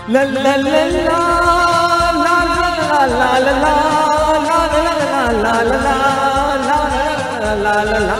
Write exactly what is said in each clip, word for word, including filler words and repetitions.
ला ला ला ला ला ला ला ला ला ला ला ला ला।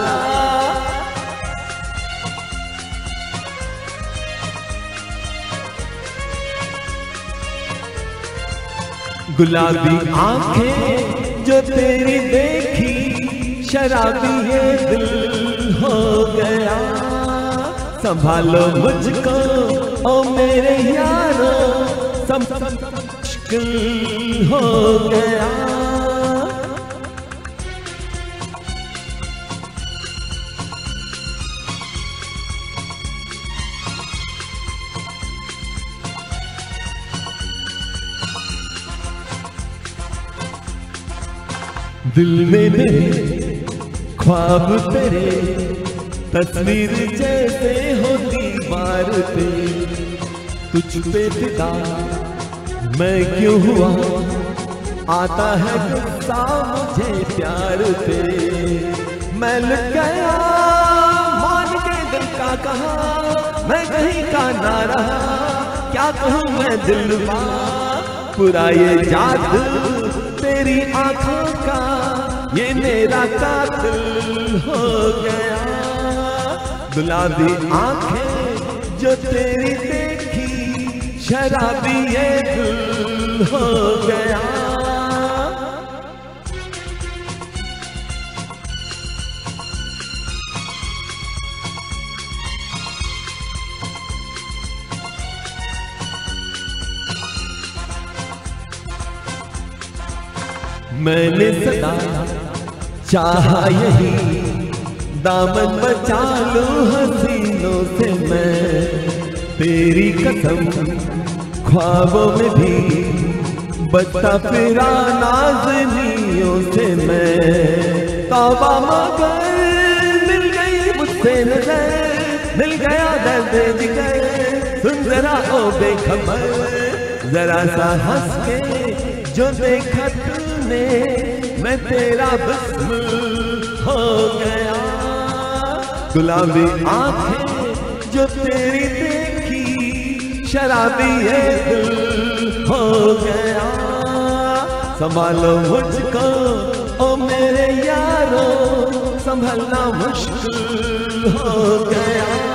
गुलाबी आंखें जो तेरी देखी, शराबी ये दिल हो गया। संभालो मुझको ओ मेरे यारो, सब मुश्किल हो गया। दिल में मेरे ख्वाब तेरे, तस्वीर जैसे हो दीवार पे। तुझ पे फिदा मैं क्यों हुआ, आता है गुस्सा मुझे प्यार पे। मैं लुट गया मान के दिल का कहा, मैं कहीं का ना रहा। क्या कहूँ मैं दिलवा, पूरा ये जादू तेरी आंखों का, ये मेरा कातिल हो गया। गुलाबी आंखें जो तेरी देखी, शराबी ये दिल हो गया। मैंने सदा चाहा यही, दामन बचा लूं हसीनों से मैं। तेरी कसम ख्वाबों में भी बचता फिरा नाज़नियों से मैं। तौबा मगर मिल गई मुझसे नजर, मिल गया दर्द जिगर। सुन जरा ओ बेखबर, जरा सा हंस के जो देखा तूने, मैं तेरा बस्म हो गया। गुलाबी आंखें जो तेरी देखी, शराबी ये दिल हो गया। संभालो मुझको ओ मेरे यारो, संभलना मुश्किल हो गया।